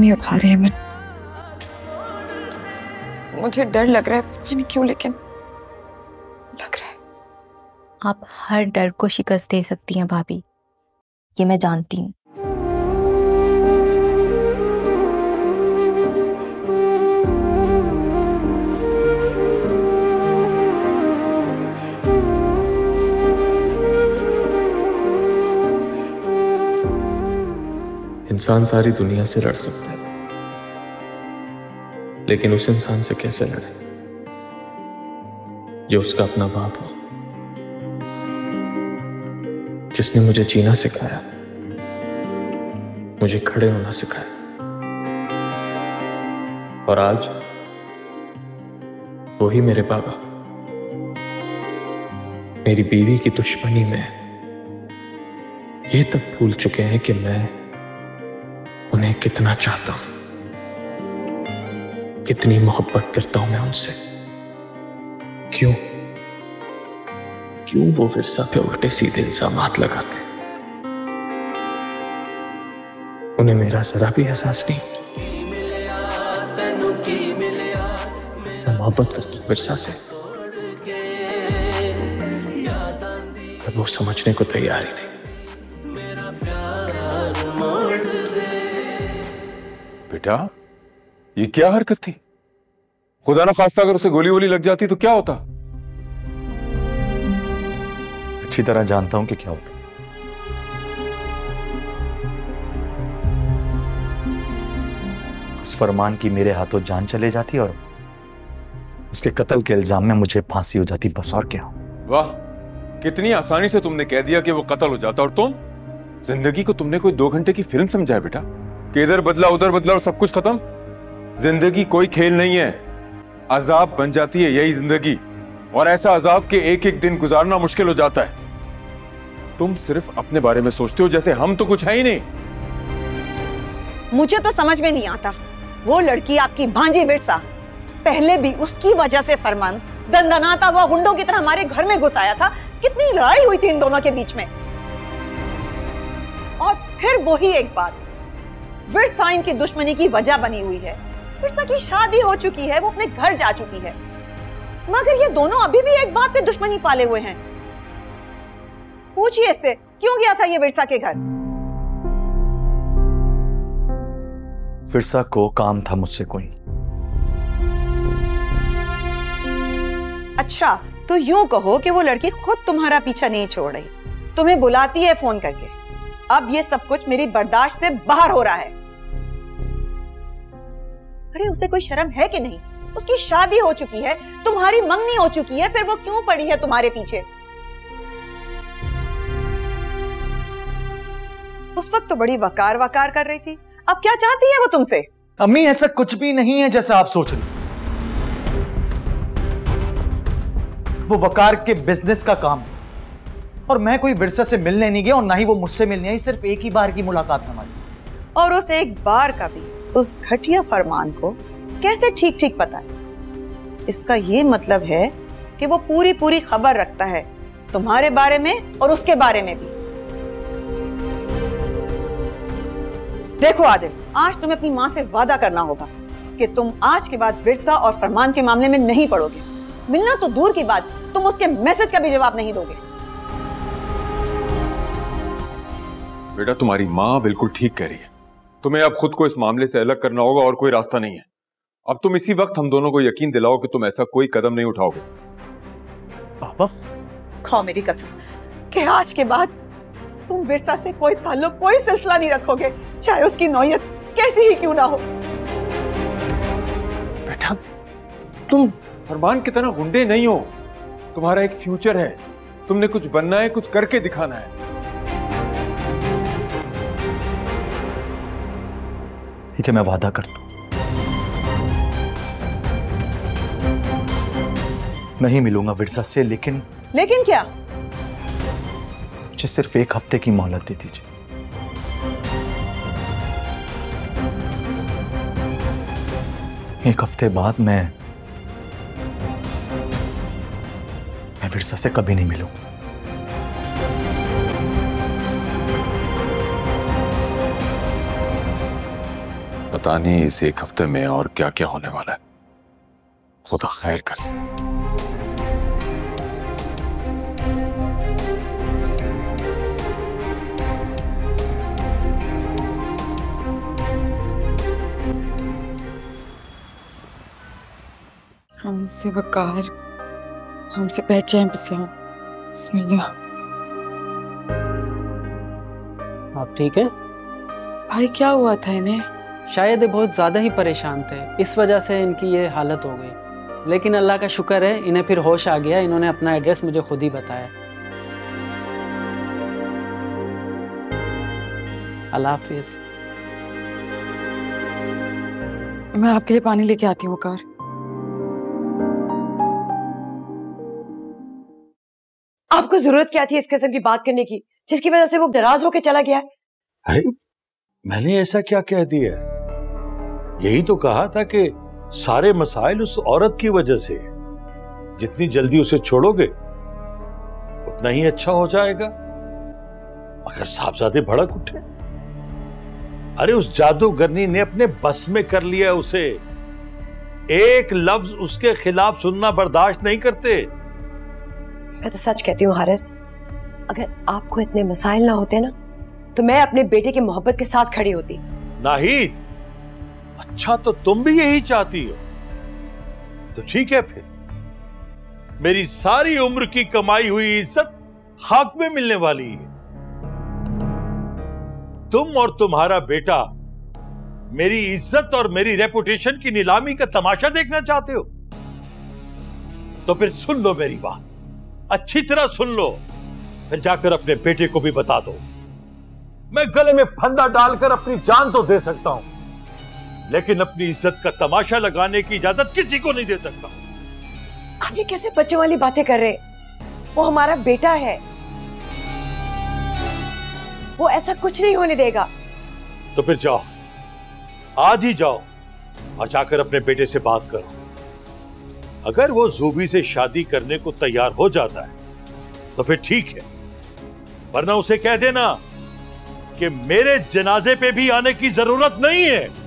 नहीं उठा रही है। मुझे डर लग रहा है, पता नहीं क्यों, लेकिन लग रहा है। आप हर डर को शिकस्त दे सकती हैं भाभी, ये मैं जानती हूँ। इंसान सारी दुनिया से लड़ सकता है, लेकिन उस इंसान से कैसे लड़े जो उसका अपना बाप हो, जिसने मुझे जीना सिखाया, मुझे खड़े होना सिखाया, और आज वही मेरे बाबा मेरी बीवी की दुश्मनी में ये तब भूल चुके हैं कि मैं उन्हें कितना चाहता हूं, कितनी मोहब्बत करता हूं मैं उनसे। क्यों वो विरसा पे उल्टे सीधे इल्जामात लगाते? उन्हें मेरा जरा भी एहसास नहीं। मैं मोहब्बत करता हूं विरसा से, पर वो समझने को तैयार ही नहीं। बेटा, ये क्या हरकत थी? खुदा ना खास्ता अगर उसे गोली वोली लग जाती तो क्या होता? अच्छी तरह जानता हूं कि क्या होता। उस फरमान की मेरे हाथों जान चले जाती और उसके कत्ल के इल्जाम में मुझे फांसी हो जाती, बस और क्या। वाह, कितनी आसानी से तुमने कह दिया कि वो कत्ल हो जाता, और तुम जिंदगी को तुमने कोई 2 घंटे की फिल्म समझा है बेटा, कि इधर बदला उधर बदला और सब कुछ खत्म। जिंदगी कोई खेल नहीं है, अजाब बन जाती है यही जिंदगी, और ऐसा अजाब के एक एक दिन गुजारना मुश्किल हो जाता है। तुम सिर्फ अपने बारे में सोचते हो, जैसे हम तो कुछ है ही नहीं। मुझे तो समझ में नहीं आता, वो लड़की आपकी भांजी विरसा, पहले भी उसकी वजह से फरमान दंदनाता हुआ गुंडों की तरह हमारे घर में घुस आया था। कितनी लड़ाई हुई थी इन दोनों के बीच में, और फिर वही एक बात विरसा इनकी दुश्मनी की वजह बनी हुई है। विरसा की शादी हो चुकी है, वो अपने घर जा चुकी है, मगर ये दोनों अभी भी एक बात पे दुश्मनी पाले हुए हैं। पूछिए इससे, क्यों गया था ये विरसा के घर? विरसा को काम था मुझसे कोई। अच्छा, तो यूं कहो कि वो लड़की खुद तुम्हारा पीछा नहीं छोड़ रही, तुम्हें बुलाती है फोन करके। अब ये सब कुछ मेरी बर्दाश्त से बाहर हो रहा है। अरे उसे कोई शर्म है कि नहीं? उसकी शादी हो चुकी है, तुम्हारी मंगनी हो चुकी है, फिर वो क्यों पड़ी है तुम्हारे पीछे? उस वक्त तो बड़ी वकार वकार कर रही थी, अब क्या चाहती है वो तुमसे? अम्मी, ऐसा कुछ भी नहीं है जैसा आप सोच रही। वो वकार के बिजनेस का काम था, और मैं कोई विरसा से मिलने नहीं गया, और ना ही वो मुझसे मिलने आई। सिर्फ एक ही बार की मुलाकात है हमारी, और उस एक बार का भी उस घटिया फरमान को कैसे ठीक ठीक पता है? इसका ये मतलब है कि वो पूरी पूरी खबर रखता है तुम्हारे बारे में और उसके बारे में भी। देखो आदिल, आज तुम्हें अपनी माँ से वादा करना होगा कि तुम आज के बाद विरसा और फरमान के मामले में नहीं पड़ोगे। मिलना तो दूर की बात, तुम उसके मैसेज का भी जवाब नहीं दोगे। बेटा, तुम्हारी माँ बिल्कुल ठीक कह रही है। तुम्हें अब खुद को इस मामले से अलग करना होगा, और कोई रास्ता नहीं है। अब तुम इसी वक्त हम दोनों को यकीन दिलाओ कि तुम ऐसा कोई कदम नहीं उठाओगे। पापा, खाओ मेरी कसम कि आज के बाद तुम विरसा से कोई ताल्लुक, कोई सिलसिला नहीं रखोगे, चाहे उसकी नौयत कैसी ही क्यों ना हो। बेटा, तुम फरमान की तरह गुंडे नहीं हो। तुम्हारा एक फ्यूचर है, तुमने कुछ बनना है, कुछ करके दिखाना है। ठीक है, मैं वादा करता हूं नहीं मिलूंगा विरसा से, लेकिन क्या? मुझे सिर्फ 1 हफ्ते की मोहलत दे दीजिए। एक हफ्ते बाद मैं विरसा से कभी नहीं मिलूंगा। पता नहीं इस एक हफ्ते में और क्या क्या होने वाला है। खुदा खैर करे। हमसे वकार, हमसे बैठ जाए बस यहाँ। बिस्मिल्लाह। आप ठीक हैं? भाई क्या हुआ था इन्हें? शायद ये बहुत ज़्यादा ही परेशान थे, इस वजह से इनकी ये हालत हो गई। लेकिन अल्लाह का शुक्र है इन्हें फिर होश आ गया। इन्होंने अपना एड्रेस मुझे खुद ही बताया। अल्लाह हाफिज़। मैं आपके लिए पानी लेके आती हूँ वकार। आपको जरूरत क्या थी इस किस्म की बात करने की, जिसकी वजह से वो नाराज होकर चला गया? अरे मैंने ऐसा क्या कह दिया? यही तो कहा था कि सारे मसाइल उस औरत की वजह से। जितनी जल्दी उसे छोड़ोगे उतना ही अच्छा हो जाएगा। अगर साहबजादे भड़क उठे, अरे उस जादूगरनी ने अपने बस में कर लिया उसे। एक लफ्ज उसके खिलाफ सुनना बर्दाश्त नहीं करते। मैं तो सच कहती हूँ हारिस, अगर आपको इतने मसाइल ना होते ना तो मैं अपने बेटे की मोहब्बत के साथ खड़ी होती। नाहिद, अच्छा तो तुम भी यही चाहती हो? तो ठीक है, फिर मेरी सारी उम्र की कमाई हुई इज्जत खाक में मिलने वाली है। तुम और तुम्हारा बेटा मेरी इज्जत और मेरी रेपुटेशन की नीलामी का तमाशा देखना चाहते हो? तो फिर सुन लो मेरी बात, अच्छी तरह सुन लो, फिर जाकर अपने बेटे को भी बता दो। मैं गले में फंदा डालकर अपनी जान तो दे सकता हूं, लेकिन अपनी इज्जत का तमाशा लगाने की इजाजत किसी को नहीं दे सकता। आप ये कैसे बच्चों वाली बातें कर रहे? वो हमारा बेटा है, वो ऐसा कुछ नहीं होने देगा। तो फिर जाओ, आज ही जाओ और जाकर अपने बेटे से बात करो। अगर वो ज़ूबी से शादी करने को तैयार हो जाता है तो फिर ठीक है, वरना उसे कह देना कि मेरे जनाजे पे भी आने की जरूरत नहीं है।